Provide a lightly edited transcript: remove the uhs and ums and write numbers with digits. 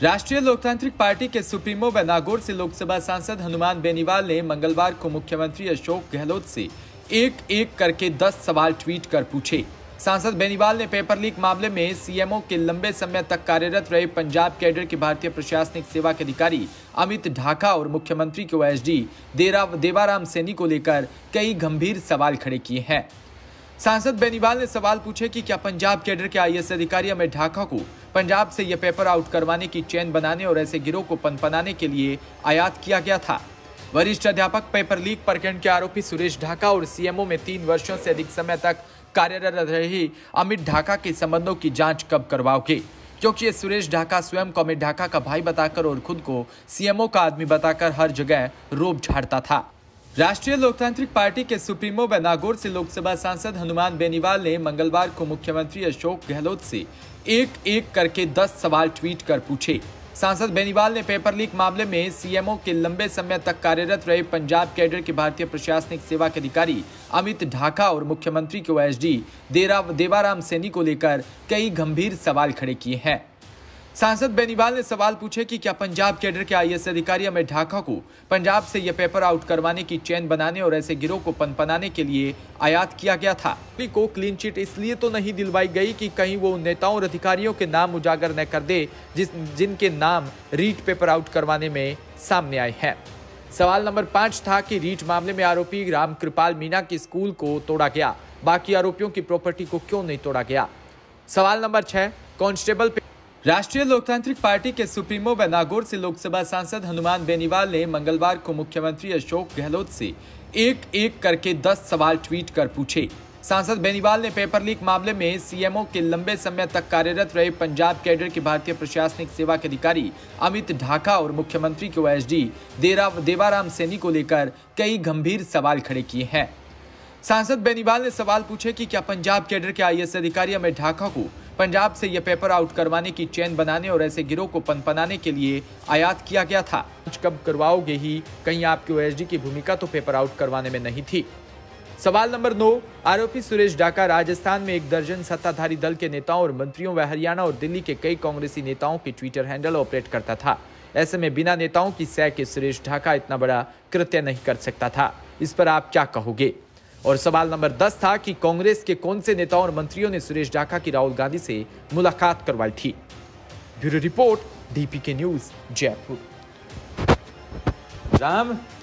राष्ट्रीय लोकतांत्रिक पार्टी के सुप्रीमो व नागौर से लोकसभा सांसद हनुमान बेनीवाल ने मंगलवार को मुख्यमंत्री अशोक गहलोत से एक एक करके 10 सवाल ट्वीट कर पूछे। सांसद बेनीवाल ने पेपर लीक मामले में सीएमओ के लंबे समय तक कार्यरत रहे पंजाब कैडर के भारतीय प्रशासनिक सेवा के अधिकारी अमित ढाका और मुख्यमंत्री के ओएसडी देवाराम सैनी को लेकर कई गंभीर सवाल खड़े किए हैं। सांसद बेनीवाल ने सवाल पूछे कि क्या पंजाब कैडर के आईएएस अधिकारी अमित ढाका को पंजाब से यह पेपर आउट करवाने की चेन बनाने और ऐसे गिरोह को पनपनाने के लिए आयात किया गया था। वरिष्ठ अध्यापक पेपर लीक प्रकरण के आरोपी सुरेश ढाका और सीएमओ में 3 वर्षों से अधिक समय तक कार्यरत रहे अमित ढाका के संबंधों की जांच कब करवाओगे, क्योंकि ये सुरेश ढाका स्वयं को अमित ढाका का भाई बताकर और खुद को सीएमओ का आदमी बताकर हर जगह रोब झाड़ता था। राष्ट्रीय लोकतांत्रिक पार्टी के सुप्रीमो व नागौर से लोकसभा सांसद हनुमान बेनीवाल ने मंगलवार को मुख्यमंत्री अशोक गहलोत से एक एक करके 10 सवाल ट्वीट कर पूछे। सांसद बेनीवाल ने पेपर लीक मामले में सीएमओ के लंबे समय तक कार्यरत रहे पंजाब कैडर के भारतीय प्रशासनिक सेवा के अधिकारी अमित ढाका और मुख्यमंत्री के ओएसडी देवाराम सैनी को लेकर कई गंभीर सवाल खड़े किए हैं। सांसद बेनीवाल ने सवाल पूछे कि क्या पंजाब कैडर के आईएएस अधिकारी अमित ढाका को पंजाब से यह पेपर आउट करवाने की चेन बनाने और ऐसे गिरोह को पनपनाने के लिए आयात किया गया था। को क्लीन चिट इसलिए तो नहीं दिलवाई गई कि कहीं वो उन नेताओं और अधिकारियों के नाम उजागर न कर दे जिनके नाम रीट पेपर आउट करवाने में सामने आए हैं। सवाल नंबर 5 था कि रीट मामले में आरोपी रामकृपाल मीणा के स्कूल को तोड़ा गया, बाकी आरोपियों की प्रॉपर्टी को क्यों नहीं तोड़ा गया। सवाल नंबर 6 कांस्टेबल। राष्ट्रीय लोकतांत्रिक पार्टी के सुप्रीमो व नागौर से लोकसभा सांसद हनुमान बेनीवाल ने मंगलवार को मुख्यमंत्री अशोक गहलोत से एक एक करके 10 सवाल ट्वीट कर पूछे। सांसद बेनीवाल ने पेपर लीक मामले में सीएमओ के लंबे समय तक कार्यरत रहे पंजाब कैडर के भारतीय प्रशासनिक सेवा के अधिकारी अमित ढाका और मुख्यमंत्री के ओएसडी देवाराम सैनी को लेकर कई गंभीर सवाल खड़े किए हैं। सांसद बेनीवाल ने सवाल पूछे कि क्या पंजाब कैडर के आईएएस अधिकारी अमित ढाका को पंजाब से यह पेपर आउट करवाने की चेन बनाने और ऐसे गिरोह को पनपनाने के लिए आयात किया गया था। कब करवाओगे ही, कहीं आपके ओएसडी की भूमिका तो पेपर आउट करवाने में नहीं थी। सवाल नंबर 9 आरोपी सुरेश ढाका राजस्थान में 1 दर्जन सत्ताधारी दल के नेताओं और मंत्रियों व हरियाणा और दिल्ली के कई कांग्रेसी नेताओं के ट्विटर हैंडल ऑपरेट करता था। ऐसे में बिना नेताओं की सह के सुरेश ढाका इतना बड़ा कृत्य नहीं कर सकता था। इस पर आप क्या कहोगे। और सवाल नंबर 10 था कि कांग्रेस के कौन से नेताओं और मंत्रियों ने सुरेश ढाका की राहुल गांधी से मुलाकात करवाई थी। Bureau report, DPK news, Jaipur. Ram